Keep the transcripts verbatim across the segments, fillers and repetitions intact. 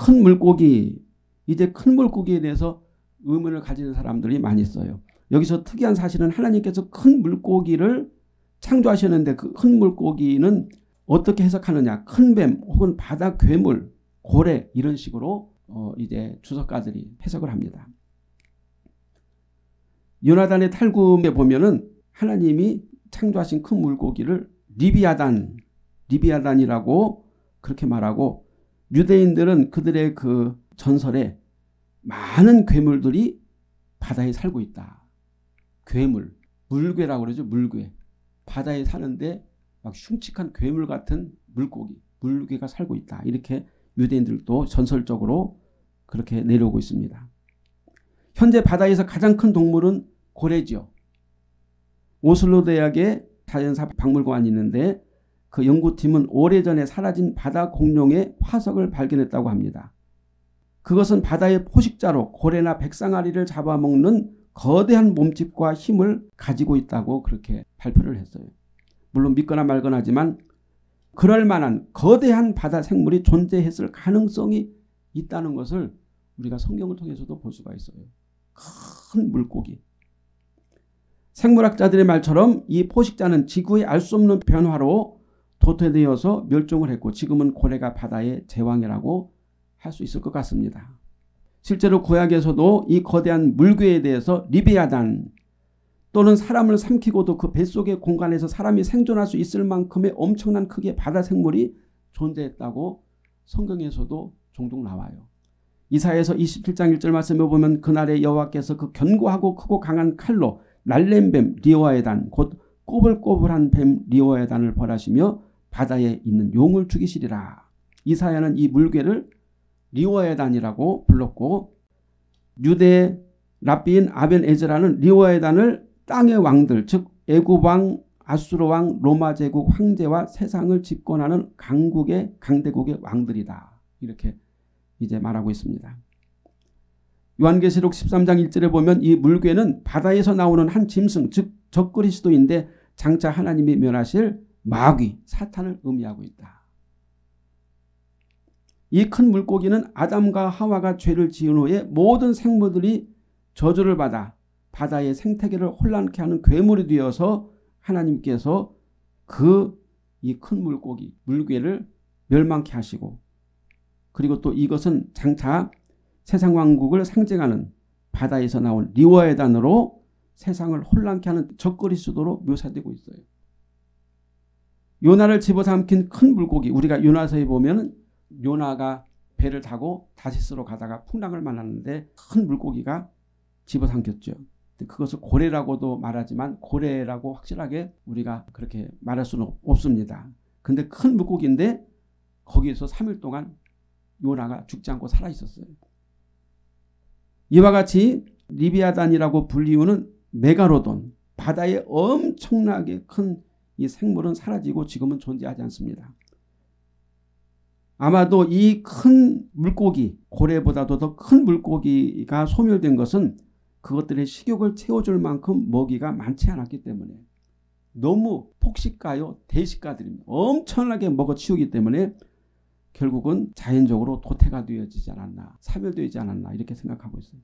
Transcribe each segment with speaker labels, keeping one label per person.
Speaker 1: 큰 물고기, 이제 큰 물고기에 대해서 의문을 가지는 사람들이 많이 있어요. 여기서 특이한 사실은 하나님께서 큰 물고기를 창조하셨는데 그 큰 물고기는 어떻게 해석하느냐. 큰 뱀 혹은 바다 괴물, 고래 이런 식으로 어 이제 주석가들이 해석을 합니다. 요나단의 탈구에 보면은 하나님이 창조하신 큰 물고기를 리비아단, 리비아단이라고 그렇게 말하고, 유대인들은 그들의 그 전설에 많은 괴물들이 바다에 살고 있다. 괴물, 물괴라고 그러죠. 물괴. 바다에 사는데 막 흉측한 괴물 같은 물고기, 물괴가 살고 있다. 이렇게 유대인들도 전설적으로 그렇게 내려오고 있습니다. 현재 바다에서 가장 큰 동물은 고래죠. 오슬로 대학의 자연사 박물관이 있는데 그 연구팀은 오래전에 사라진 바다 공룡의 화석을 발견했다고 합니다. 그것은 바다의 포식자로 고래나 백상아리를 잡아먹는 거대한 몸집과 힘을 가지고 있다고 그렇게 발표를 했어요. 물론 믿거나 말거나 하지만 그럴 만한 거대한 바다 생물이 존재했을 가능성이 있다는 것을 우리가 성경을 통해서도 볼 수가 있어요. 큰 물고기. 생물학자들의 말처럼 이 포식자는 지구의 알 수 없는 변화로 도태되어서 멸종을 했고 지금은 고래가 바다의 제왕이라고 할 수 있을 것 같습니다. 실제로 구약에서도 이 거대한 물괴에 대해서 리비아단 또는 사람을 삼키고도 그 뱃속의 공간에서 사람이 생존할 수 있을 만큼의 엄청난 크기의 바다 생물이 존재했다고 성경에서도 종종 나와요. 이사야서 이십칠 장 일 절 말씀에 보면 그날에 여호와께서 그 견고하고 크고 강한 칼로 날렘뱀 리오아에단 곧 꼬불꼬불한 뱀 리오아에단을 벌하시며 바다에 있는 용을 죽이시리라. 이사야는 이 물괴를 리오아에단이라고 불렀고 유대 랍비인 아벤 에즈라는 리오아에단을 땅의 왕들 즉 애굽 왕, 아수르 왕, 로마 제국 황제와 세상을 집권하는 강국의 강대국의 왕들이다. 이렇게 이제 말하고 있습니다. 요한계시록 십삼 장 일 절에 보면 이 물괴는 바다에서 나오는 한 짐승 즉 적그리스도인데 장차 하나님이 멸하실 마귀 사탄을 의미하고 있다. 이 큰 물고기는 아담과 하와가 죄를 지은 후에 모든 생물들이 저주를 받아 바다의 생태계를 혼란케 하는 괴물이 되어서 하나님께서 그 이 큰 물고기 물괴를 멸망케 하시고 그리고 또 이것은 장차 세상 왕국을 상징하는 바다에서 나온 리오아에단으로 세상을 혼란케 하는 적그리스도로 묘사되고 있어요. 요나를 집어삼킨 큰 물고기 우리가 요나서에 보면 요나가 배를 타고 다시스로 가다가 풍랑을 만났는데 큰 물고기가 집어삼켰죠. 그것을 고래라고도 말하지만 고래라고 확실하게 우리가 그렇게 말할 수는 없습니다. 근데 큰 물고기인데 거기에서 삼 일 동안 요나가 죽지 않고 살아있었어요. 이와 같이 리비아단이라고 불리우는 메가로돈 바다에 엄청나게 큰 이 생물은 사라지고 지금은 존재하지 않습니다. 아마도 이 큰 물고기 고래보다도 더 큰 물고기가 소멸된 것은 그것들의 식욕을 채워줄 만큼 먹이가 많지 않았기 때문에 너무 폭식가요 대식가들입니다. 엄청나게 먹어치우기 때문에 결국은 자연적으로 도태가 되어지지 않았나 사멸되지 않았나 이렇게 생각하고 있어요.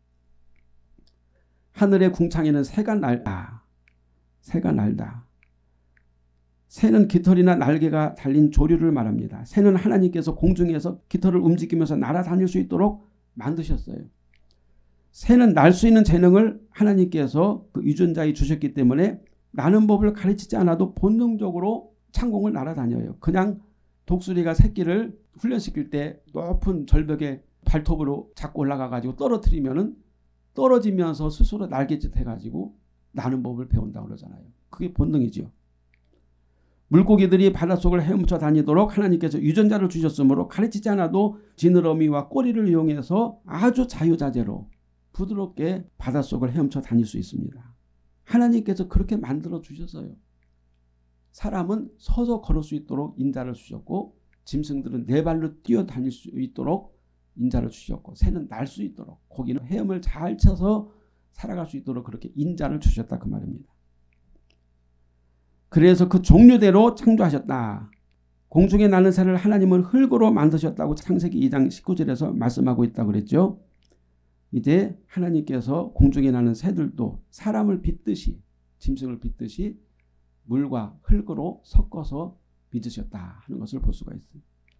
Speaker 1: 하늘의 궁창에는 새가 날다. 새가 날다. 새는 깃털이나 날개가 달린 조류를 말합니다. 새는 하나님께서 공중에서 깃털을 움직이면서 날아다닐 수 있도록 만드셨어요. 새는 날 수 있는 재능을 하나님께서 그 유전자에 주셨기 때문에 나는 법을 가르치지 않아도 본능적으로 창공을 날아다녀요. 그냥 독수리가 새끼를 훈련시킬 때 높은 절벽에 발톱으로 잡고 올라가가지고 떨어뜨리면은 떨어지면서 스스로 날개짓 해가지고 나는 법을 배운다고 그러잖아요. 그게 본능이죠. 물고기들이 바닷속을 헤엄쳐 다니도록 하나님께서 유전자를 주셨으므로 가르치지 않아도 지느러미와 꼬리를 이용해서 아주 자유자재로 부드럽게 바닷속을 헤엄쳐 다닐 수 있습니다. 하나님께서 그렇게 만들어 주셨어요. 사람은 서서 걸을 수 있도록 인자를 주셨고 짐승들은 네 발로 뛰어다닐 수 있도록 인자를 주셨고 새는 날 수 있도록 고기는 헤엄을 잘 쳐서 살아갈 수 있도록 그렇게 인자를 주셨다 그 말입니다. 그래서 그 종류대로 창조하셨다. 공중에 나는 새를 하나님은 흙으로 만드셨다고 창세기 이 장 십구 절에서 말씀하고 있다고 그랬죠. 이제 하나님께서 공중에 나는 새들도 사람을 빚듯이 짐승을 빚듯이 물과 흙으로 섞어서 빚으셨다 하는 것을 볼 수가 있습니다.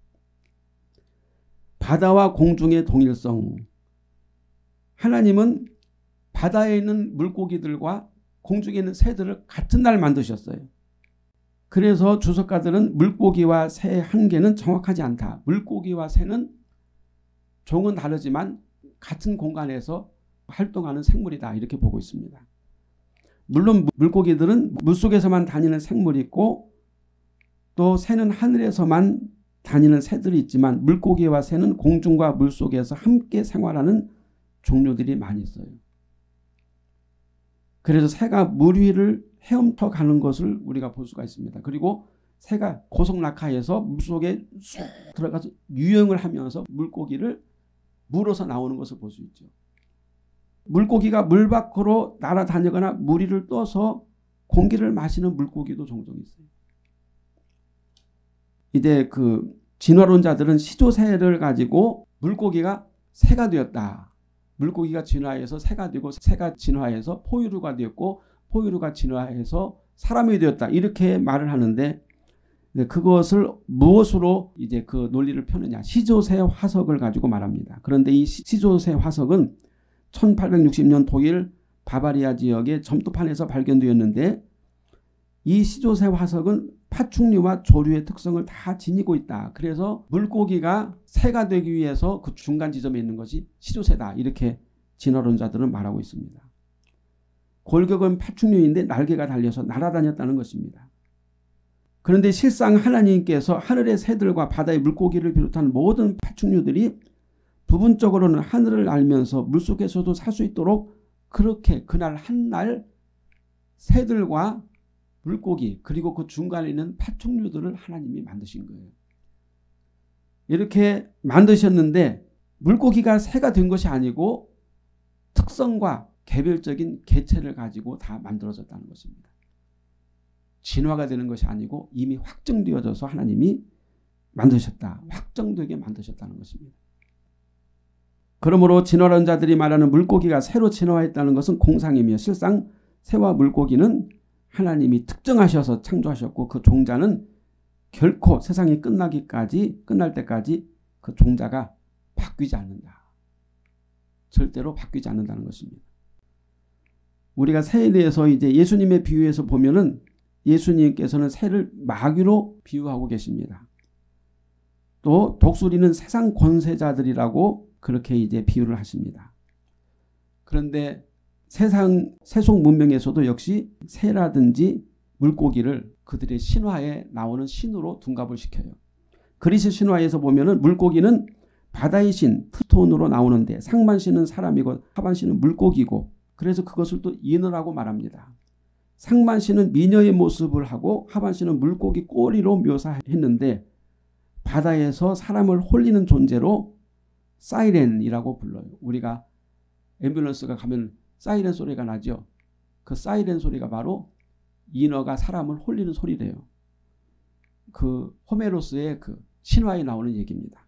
Speaker 1: 바다와 공중의 동일성. 하나님은 바다에 있는 물고기들과 공중에 있는 새들을 같은 날 만드셨어요. 그래서 주석가들은 물고기와 새의 한계는 정확하지 않다. 물고기와 새는 종은 다르지만 같은 공간에서 활동하는 생물이다 이렇게 보고 있습니다. 물론 물고기들은 물속에서만 다니는 생물이 있고 또 새는 하늘에서만 다니는 새들이 있지만 물고기와 새는 공중과 물속에서 함께 생활하는 종류들이 많이 있어요. 그래서 새가 물 위를 헤엄쳐 가는 것을 우리가 볼 수가 있습니다. 그리고 새가 고속낙하에서 물속에 쑥 들어가서 유영을 하면서 물고기를 물어서 나오는 것을 볼 수 있죠. 물고기가 물 밖으로 날아다니거나 물 위를 떠서 공기를 마시는 물고기도 종종 있어요. 이제 그 진화론자들은 시조새를 가지고 물고기가 새가 되었다. 물고기가 진화해서 새가 되고 새가 진화해서 포유류가 되었고 포유류가 진화해서 사람이 되었다. 이렇게 말을 하는데 그것을 무엇으로 이제 그 논리를 펴느냐. 시조새 화석을 가지고 말합니다. 그런데 이 시조새 화석은 천팔백육십 년 독일 바바리아 지역의 점토판에서 발견되었는데 이 시조새 화석은 파충류와 조류의 특성을 다 지니고 있다. 그래서 물고기가 새가 되기 위해서 그 중간 지점에 있는 것이 시조새다. 이렇게 진화론자들은 말하고 있습니다. 골격은 파충류인데 날개가 달려서 날아다녔다는 것입니다. 그런데 실상 하나님께서 하늘의 새들과 바다의 물고기를 비롯한 모든 파충류들이 부분적으로는 하늘을 알면서 물속에서도 살 수 있도록 그렇게 그날 한날 새들과 물고기 그리고 그 중간에 있는 파충류들을 하나님이 만드신 거예요. 이렇게 만드셨는데 물고기가 새가 된 것이 아니고 특성과 개별적인 개체를 가지고 다 만들어졌다는 것입니다. 진화가 되는 것이 아니고 이미 확정되어져서 하나님이 만드셨다. 확정되게 만드셨다는 것입니다. 그러므로 진화론자들이 말하는 물고기가 새로 진화했다는 것은 공상이며 실상 새와 물고기는 하나님이 특정하셔서 창조하셨고 그 종자는 결코 세상이 끝나기까지 끝날 때까지 그 종자가 바뀌지 않는다. 절대로 바뀌지 않는다는 것입니다. 우리가 새에 대해서 이제 예수님의 비유에서 보면은 예수님께서는 새를 마귀로 비유하고 계십니다. 또 독수리는 세상 권세자들이라고 그렇게 이제 비유를 하십니다. 그런데 세상 세속 문명에서도 역시 새라든지 물고기를 그들의 신화에 나오는 신으로 둔갑을 시켜요. 그리스 신화에서 보면은 물고기는 바다의 신 트톤으로 나오는데 상반신은 사람이고 하반신은 물고기고 그래서 그것을 또 인어라고 말합니다. 상반신은 미녀의 모습을 하고 하반신은 물고기 꼬리로 묘사했는데 바다에서 사람을 홀리는 존재로 사이렌이라고 불러요. 우리가 앰뷸런스가 가면 사이렌 소리가 나죠. 그 사이렌 소리가 바로 인어가 사람을 홀리는 소리래요. 그 호메로스의 그 신화에 나오는 얘기입니다.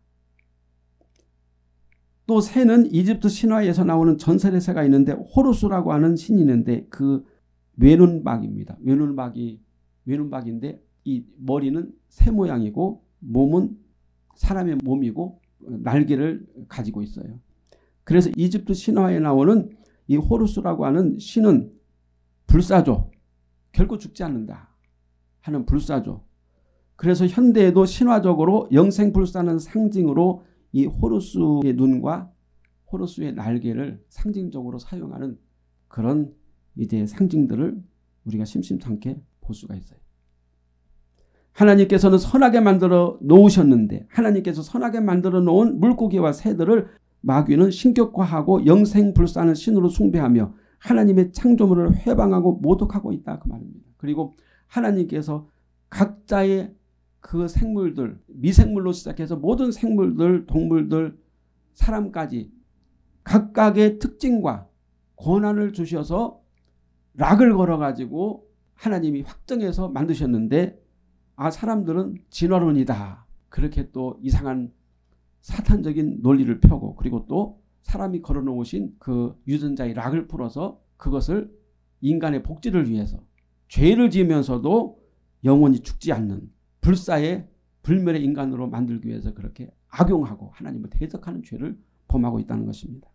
Speaker 1: 또 새는 이집트 신화에서 나오는 전설의 새가 있는데 호루스라고 하는 신이 있는데 그 외눈박입니다. 외눈박이 외눈박인데 이 머리는 새 모양이고 몸은 사람의 몸이고 날개를 가지고 있어요. 그래서 이집트 신화에 나오는 이 호루스라고 하는 신은 불사조, 결코 죽지 않는다 하는 불사조. 그래서 현대에도 신화적으로 영생불사는 상징으로 이 호루스의 눈과 호루스의 날개를 상징적으로 사용하는 그런 이제 상징들을 우리가 심심찮게 볼 수가 있어요. 하나님께서는 선하게 만들어 놓으셨는데 하나님께서 선하게 만들어 놓은 물고기와 새들을 마귀는 신격화하고 영생불사는 신으로 숭배하며 하나님의 창조물을 회방하고 모독하고 있다 그 말입니다. 그리고 하나님께서 각자의 그 생물들 미생물로 시작해서 모든 생물들 동물들 사람까지 각각의 특징과 권한을 주셔서 락을 걸어가지고 하나님이 확정해서 만드셨는데 아 사람들은 진화론이다. 그렇게 또 이상한 사탄적인 논리를 펴고 그리고 또 사람이 걸어놓으신 그 유전자의 락을 풀어서 그것을 인간의 복지를 위해서 죄를 지으면서도 영원히 죽지 않는 불사의 불멸의 인간으로 만들기 위해서 그렇게 악용하고 하나님을 대적하는 죄를 범하고 있다는 것입니다.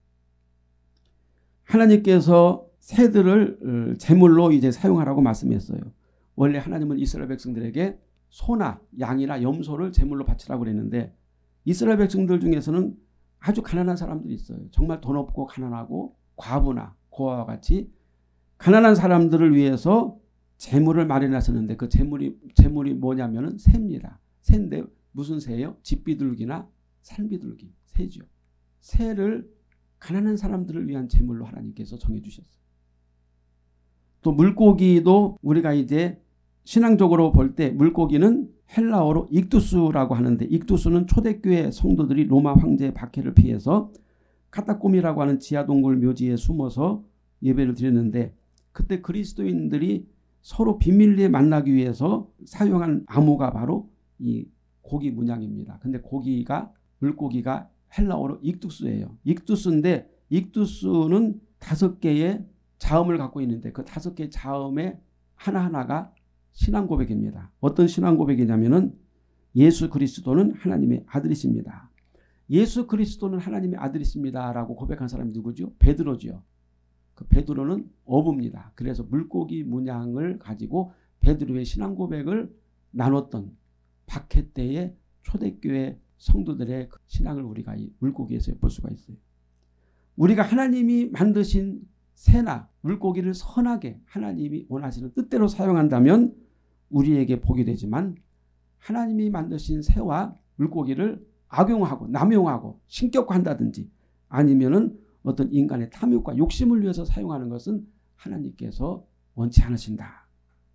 Speaker 1: 하나님께서 새들을 제물로 이제 사용하라고 말씀했어요. 원래 하나님은 이스라엘 백성들에게 소나 양이나 염소를 제물로 바치라고 그랬는데 이스라엘 백성들 중에서는 아주 가난한 사람들이 있어요. 정말 돈 없고 가난하고 과부나 고아와 같이 가난한 사람들을 위해서 제물을 마련하셨는데 그 제물이 제물이 뭐냐면은 새입니다. 새인데 무슨 새예요? 집비둘기나 산비둘기 새죠. 새를 가난한 사람들을 위한 제물로 하나님께서 정해주셨어요. 또 물고기도 우리가 이제 신앙적으로 볼 때 물고기는 헬라어로 익두스라고 하는데 익두스는 초대교회 성도들이 로마 황제의 박해를 피해서 카타콤이라고 하는 지하동굴 묘지에 숨어서 예배를 드렸는데 그때 그리스도인들이 서로 비밀리에 만나기 위해서 사용한 암호가 바로 이 고기 문양입니다. 근데 고기가 물고기가 헬라어로 익두스예요. 익두스인데 익두스는 다섯 개의 자음을 갖고 있는데 그 다섯 개의 자음의 하나하나가 신앙 고백입니다. 어떤 신앙 고백이냐면은 예수 그리스도는 하나님의 아들이십니다. 예수 그리스도는 하나님의 아들이십니다라고 고백한 사람이 누구죠? 베드로죠. 그 베드로는 어부입니다. 그래서 물고기 문양을 가지고 베드로의 신앙 고백을 나눴던 박해 때의 초대교회 성도들의 신앙을 우리가 이 물고기에서 볼 수가 있어요. 우리가 하나님이 만드신 새나 물고기를 선하게 하나님이 원하시는 뜻대로 사용한다면 우리에게 복이 되지만 하나님이 만드신 새와 물고기를 악용하고 남용하고 신격화한다든지 아니면은 어떤 인간의 탐욕과 욕심을 위해서 사용하는 것은 하나님께서 원치 않으신다.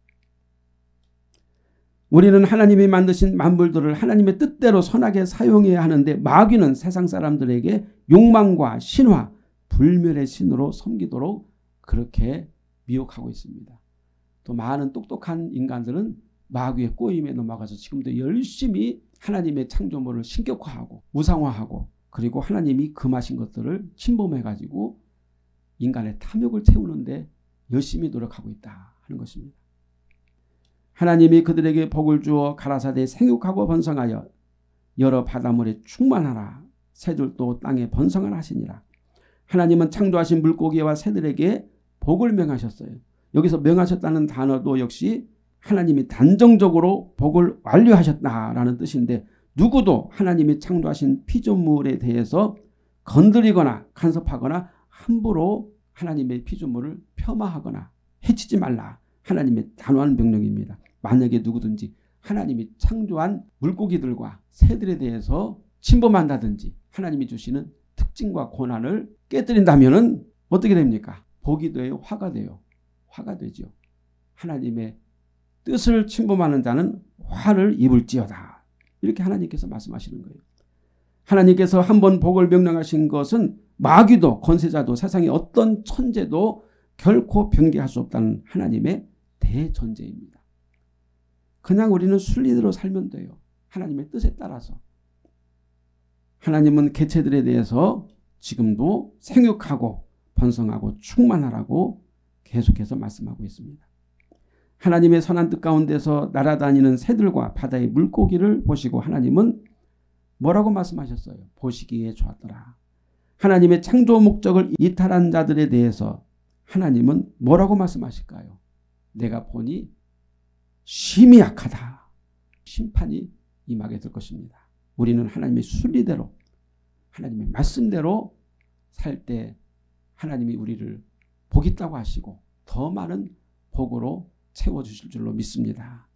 Speaker 1: 우리는 하나님이 만드신 만물들을 하나님의 뜻대로 선하게 사용해야 하는데 마귀는 세상 사람들에게 욕망과 신화, 불멸의 신으로 섬기도록 그렇게 미혹하고 있습니다. 또 많은 똑똑한 인간들은 마귀의 꼬임에 넘어가서 지금도 열심히 하나님의 창조물을 신격화하고 우상화하고 그리고 하나님이 금하신 것들을 침범해가지고 인간의 탐욕을 채우는데 열심히 노력하고 있다 하는 것입니다. 하나님이 그들에게 복을 주어 가라사대 생육하고 번성하여 여러 바닷물에 충만하라. 새들도 땅에 번성하라 하시니라. 하나님은 창조하신 물고기와 새들에게 복을 명하셨어요. 여기서 명하셨다는 단어도 역시 하나님이 단정적으로 복을 완료하셨다라는 뜻인데 누구도 하나님이 창조하신 피조물에 대해서 건드리거나 간섭하거나 함부로 하나님의 피조물을 폄하하거나 해치지 말라. 하나님의 단호한 명령입니다. 만약에 누구든지 하나님이 창조한 물고기들과 새들에 대해서 침범한다든지 하나님이 주시는 특징과 권한을 깨뜨린다면 어떻게 됩니까? 복이 돼요? 화가 돼요? 화가 되죠. 하나님의 뜻을 침범하는 자는 화를 입을지어다. 이렇게 하나님께서 말씀하시는 거예요. 하나님께서 한번 복을 명령하신 것은 마귀도 권세자도 세상의 어떤 천재도 결코 변개할 수 없다는 하나님의 대전제입니다. 그냥 우리는 순리대로 살면 돼요. 하나님의 뜻에 따라서. 하나님은 개체들에 대해서 지금도 생육하고 번성하고 충만하라고 계속해서 말씀하고 있습니다. 하나님의 선한 뜻 가운데서 날아다니는 새들과 바다의 물고기를 보시고 하나님은 뭐라고 말씀하셨어요? 보시기에 좋았더라. 하나님의 창조 목적을 이탈한 자들에 대해서 하나님은 뭐라고 말씀하실까요? 내가 보니 심히 악하다. 심판이 임하게 될 것입니다. 우리는 하나님의 순리대로 하나님의 말씀대로 살 때 하나님이 우리를 복 있다고 하시고 더 많은 복으로 채워주실 줄로 믿습니다.